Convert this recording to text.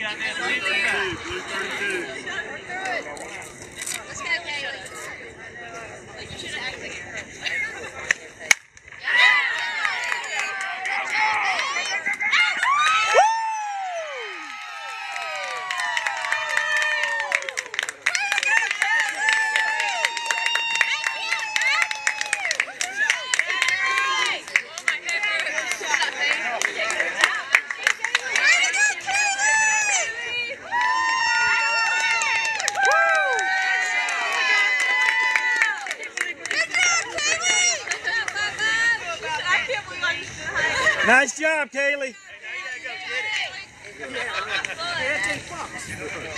Let's go, Kaylee. Like, you should have acted like it hurt. Nice job, Kaylee. Hey, now you gotta go get it.